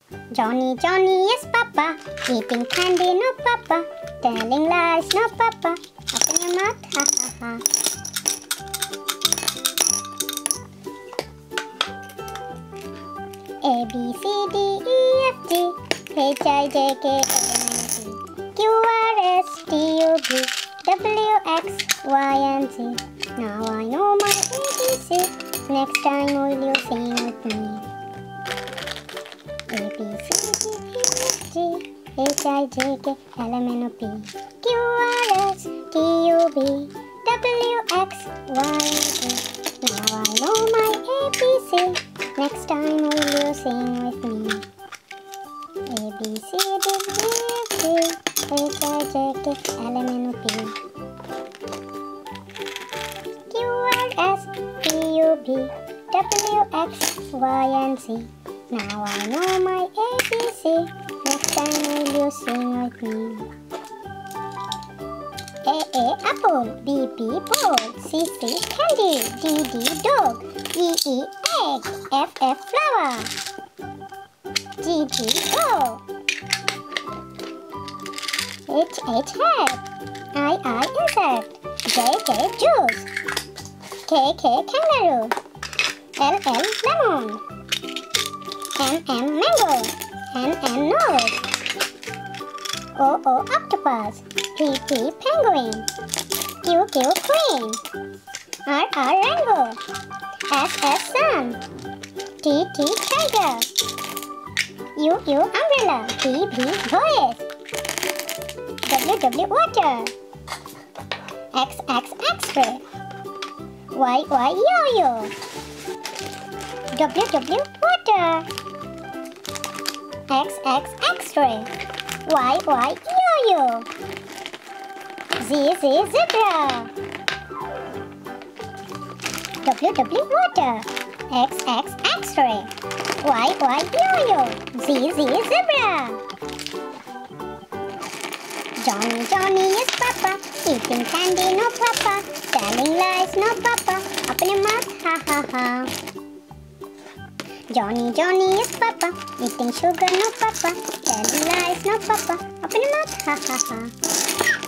Johnny, Johnny is Papa, eating candy, no Papa, telling lies, no Papa, open your mouth, ha ha ha. A, B, C, D, E, F, G, H, I, J, K, L, M, N, P, Q, R, S, T, U, V, W, X, Y, and Z. Now I know my ABC, next time will you sing with me? A, B, C, D, E, F, G, H, I, J, K, L, M, N, O, P, Q, R, S, T, U, V, W, X, Y, and Z. Now I know my ABC, next time will you sing with me? A, B, C, D, E, F, G, H, I, J, K, L, M, N, O, P, Q, R, S, T, U, V, W, X, Y, and Z. Now I know my ABC, next time will you sing with me? A, apple, B, ball, C, candy, D, dog, E, egg, F, flower, G, go, H, hat, I, insect, J, juice, K, kangaroo, L, lemon, M, mango, N, nose, O, octopus, P, penguin, Q, queen, R, rainbow, S, sun, T, tiger, U, umbrella, V, voice, W, water, X, x-ray, Y, yo-yo, W, water, X, x-ray, Y, yo-yo, Z, zebra, W, water, X, x-ray, Y, yo-yo, Z, zebra. Johnny is Papa, eating candy, no Papa, telling lies, no Papa, open your mouth, ha ha ha. Johnny is Papa, eating sugar, no Papa, telling lies, no Papa, open your mouth, ha ha ha.